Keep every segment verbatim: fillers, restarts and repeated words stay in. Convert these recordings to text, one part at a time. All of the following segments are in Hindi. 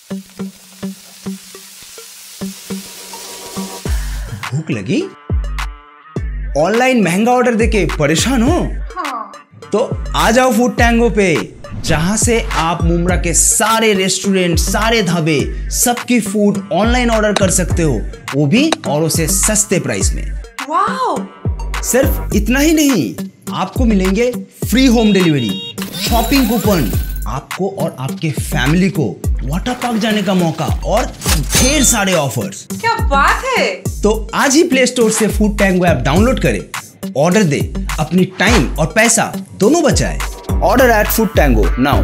भूख लगी? ऑनलाइन महंगा ऑर्डर देके परेशान हो? हाँ। तो आ जाओ फूड टैंगो पे, जहां से आप मुमरा के सारे रेस्टोरेंट, सारे ढाबे, सबकी फूड ऑनलाइन ऑर्डर कर सकते हो, वो भी औरों से सस्ते प्राइस में। वाओ! सिर्फ इतना ही नहीं, आपको मिलेंगे free home delivery, shopping coupon, आपको और आपके फैमिली को वाटर पार्क जाने का मौका और ढेर सारे ऑफर्स। क्या बात है! तो आज ही प्ले स्टोर से फूड टैंगो ऐप डाउनलोड करें, ऑर्डर दे, अपनी टाइम और पैसा दोनों बचाए। Order at Food Tango now.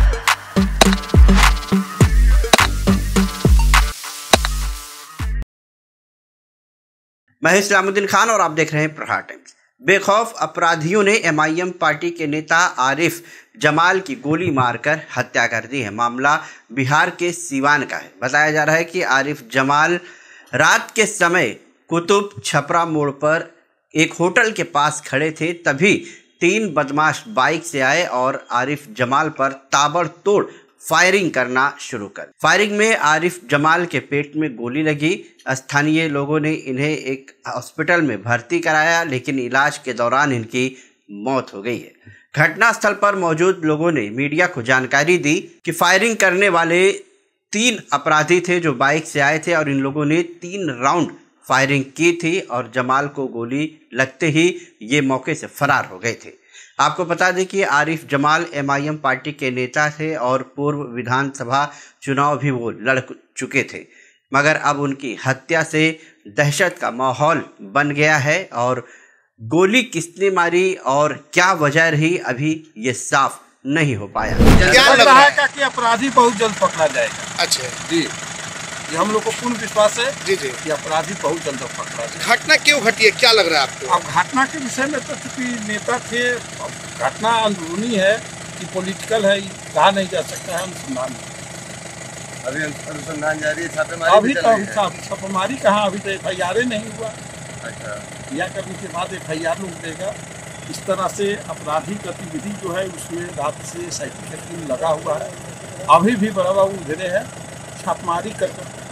मैं इस्लामुद्दीन खान और आप देख रहे हैं प्रहार टाइम्स। बेखौफ अपराधियों ने एम आई एम पार्टी के नेता आरिफ जमाल की गोली मारकर हत्या कर दी है। मामला बिहार के सीवान का है। बताया जा रहा है कि आरिफ जमाल रात के समय कुतुब छपरा मोड़ पर एक होटल के पास खड़े थे, तभी तीन बदमाश बाइक से आए और आरिफ जमाल पर ताबड़तोड़ फायरिंग करना शुरू कर। फायरिंग में आरिफ जमाल के पेट में गोली लगी। स्थानीय लोगों ने इन्हें एक हॉस्पिटल में भर्ती कराया, लेकिन इलाज के दौरान इनकी मौत हो गई है। घटनास्थल पर मौजूद लोगों ने मीडिया को जानकारी दी कि फायरिंग करने वाले तीन अपराधी थे जो बाइक से आए थे और इन लोगों ने तीन राउंड फायरिंग की थी और जमाल को गोली लगते ही ये मौके से फरार हो गए थे। आपको बता दें कि Arif Jamal M I M party के नेता थे और पूर्व विधानसभा चुनाव भी वो लड़ चुके थे, मगर अब उनकी हत्या से दहशत का माहौल बन गया है और गोली किसने मारी और क्या वजह रही, अभी ये साफ नहीं हो पाया। क्या लग रहा है कि अपराधी बहुत जल्द पकड़ा जाएगा। अच्छा जी, ये हम लोग को पूर्ण विश्वास है जी जी कि अपराधी बहुत जल्द पकड़ा जाएगा। घटना क्यों घटी है, क्या लग रहा है आपको? अब घटना के विषय में तो चूंकि नेता थे, घटना अंदरूनी है कि पॉलिटिकल है, कहा नहीं जा सकता है। अनुसंधान अभी अनुसंधान जारी है, छापेमारी अभी तो छापेमारी कहाँ, अभी तो एफ आई आर नहीं हुआ। अच्छा, या करने के बाद एफ आई आर लोग देगा। इस तरह से अपराधी गतिविधि जो है उसमें रात से साइकिल का टीम लगा हुआ है, अभी भी बड़ा बाबू उधरे है, छापेमारी कर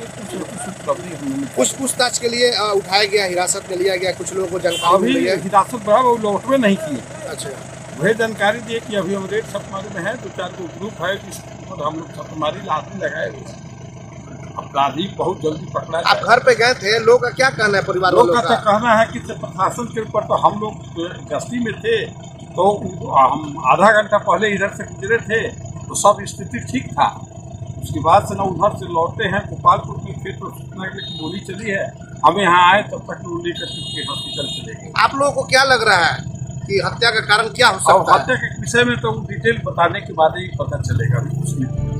कुछ पूछताछ के लिए आ, उठाया गया, हिरासत में लिया गया, कुछ लोगों को जानकारी अभी मिली है। हिरासत बराबर लौटवे नहीं किए। अच्छा, वह जानकारी दिए कि अभी हम रेड छापेमारी में है, दो चार को ग्रुप है, और हम लोग छापेमारी हाथ में लगाए। अपराधी बहुत जल्दी पकड़ा। आप घर पे गए थे, लोग का क्या कहना है? परिवार लोग वालों का का कहना है कि प्रशासन के ऊपर, तो हम लोग गश्ती में थे तो हम आधा घंटा पहले इधर से गुजरे थे तो सब स्थिति ठीक था। उसके बाद से ना उधर से लौटे हैं गोपालपुर में, फिर तो सूचना की गोली चली है, हम यहाँ आए तब तक वो लेकर के हॉस्पिटल चले गए। आप लोगों को क्या लग रहा है कि हत्या का कारण क्या हो सकता है? हत्या के विषय में तो डिटेल बताने के बाद ही पता चलेगा।